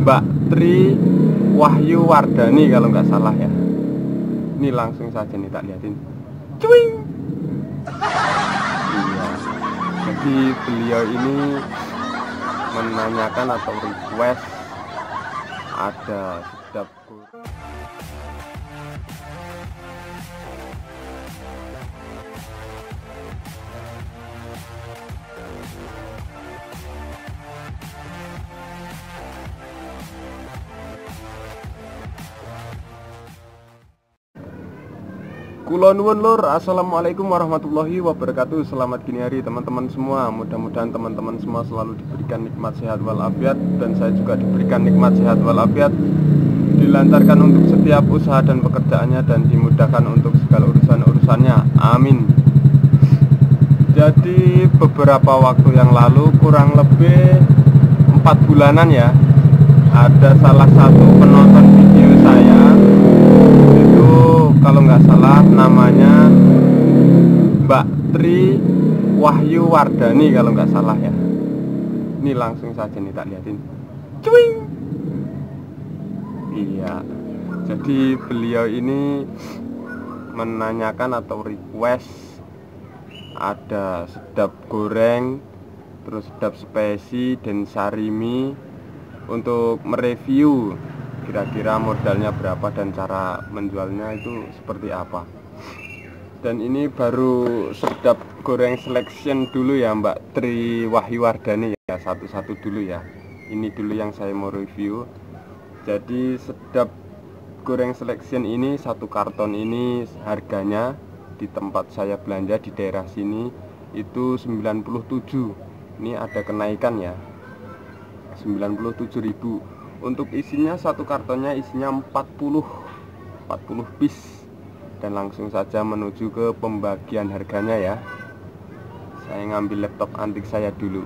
Mbak Tri Wahyu Wardani kalau nggak salah ya. Ini langsung saja nih tak liatin. Cuing. Iya. Jadi beliau ini menanyakan atau request ada sedap goreng. Kula nuwun lur, assalamualaikum warahmatullahi wabarakatuh. Selamat gini hari teman-teman semua. Mudah-mudahan teman-teman semua selalu diberikan nikmat sehat walafiat, dan saya juga diberikan nikmat sehat walafiat, dilancarkan untuk setiap usaha dan pekerjaannya, dan dimudahkan untuk segala urusan-urusannya. Amin. Jadi beberapa waktu yang lalu, kurang lebih 4 bulanan ya, ada salah satu penonton video saya, itu kalau nggak salah namanya Mbak Tri Wahyu Wardani kalau nggak salah ya. Ini langsung saja nih tak liatin. Cuing. Iya. Jadi beliau ini menanyakan atau request ada sedap goreng, terus sedap spesi dan sarimi untuk mereview kira-kira modalnya berapa dan cara menjualnya itu seperti apa. Dan ini baru sedap goreng selection dulu ya Mbak Tri Wahyu Wardani ya, satu-satu dulu ya. Ini dulu yang saya mau review. Jadi sedap goreng selection ini, satu karton ini harganya di tempat saya belanja di daerah sini itu 97. Ini ada kenaikan ya, 97.000. Untuk isinya, satu kartonnya isinya 40 piece. Dan langsung saja menuju ke pembagian harganya ya. Saya ngambil laptop antik saya dulu.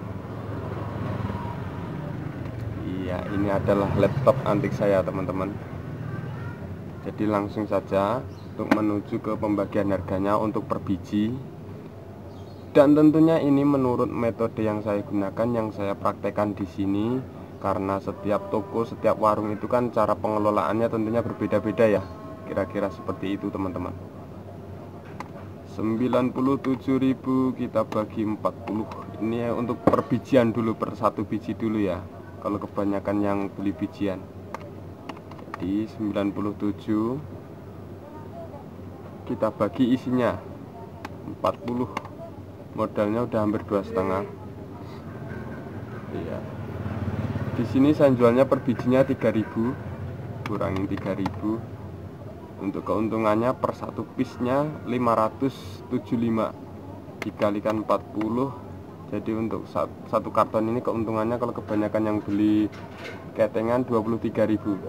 Iya, ini adalah laptop antik saya teman-teman. Jadi langsung saja untuk menuju ke pembagian harganya untuk per biji. Dan tentunya ini menurut metode yang saya gunakan, yang saya praktekkan di sini. Karena setiap toko, setiap warung itu kan cara pengelolaannya tentunya berbeda-beda ya. Kira-kira seperti itu teman-teman. 97.000 kita bagi 40. Ini untuk per bijian dulu, per satu biji dulu ya, kalau kebanyakan yang beli bijian. Jadi 97 kita bagi isinya 40. Modalnya udah hampir 2,5. Iya. Di sini saya jualnya per bijinya 3.000, kurangin 3.000. Untuk keuntungannya per satu piece-nya 575 dikalikan 40. Jadi untuk satu karton ini keuntungannya kalau kebanyakan yang beli ketengan 23.000.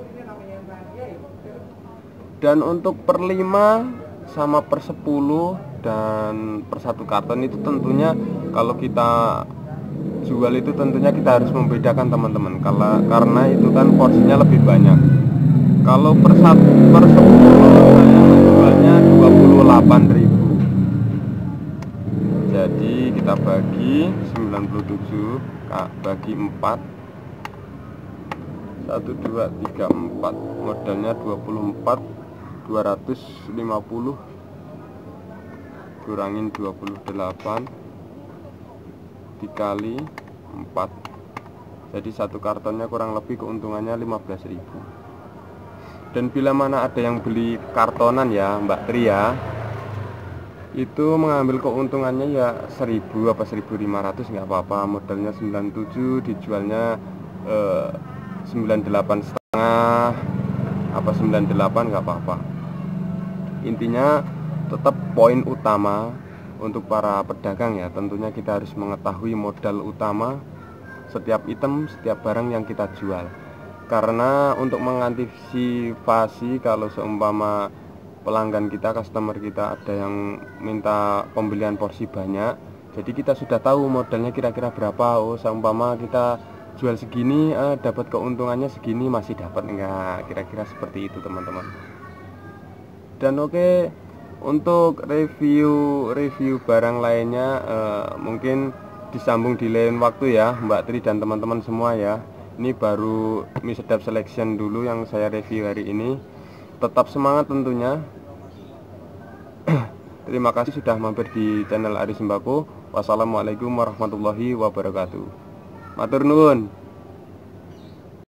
Dan untuk per 5 sama per 10 dan per satu karton itu tentunya kalau kita jual itu tentunya kita harus membedakan teman-teman, karena itu kan porsinya lebih banyak. Kalau per 10 saya jualnya 28.000. Jadi kita bagi 97 bagi 4, 1 2 3 4, modalnya 24, 250 kurangin 28 dikali 4. Jadi satu kartonnya kurang lebih keuntungannya 15.000. Dan bila mana ada yang beli kartonan ya Mbak Tri ya, itu mengambil keuntungannya ya 1.000 apa 1.500 nggak apa-apa. Modalnya 97, dijualnya 98 setengah apa 98 nggak apa-apa. Intinya tetap poin utama untuk para pedagang ya, tentunya kita harus mengetahui modal utama setiap item, setiap barang yang kita jual. Karena untuk mengantisipasi kalau seumpama pelanggan kita, customer kita ada yang minta pembelian porsi banyak, jadi kita sudah tahu modalnya kira-kira berapa. Oh, seumpama kita jual segini, dapat keuntungannya segini, masih dapat enggak, kira-kira seperti itu teman-teman. Dan oke, untuk review barang lainnya mungkin disambung di lain waktu ya Mbak Tri dan teman-teman semua ya. Ini baru mie sedap selection dulu yang saya review hari ini. Tetap semangat tentunya. Terima kasih sudah mampir di channel Ari Sembako. Wassalamualaikum warahmatullahi wabarakatuh. Matur nuwun.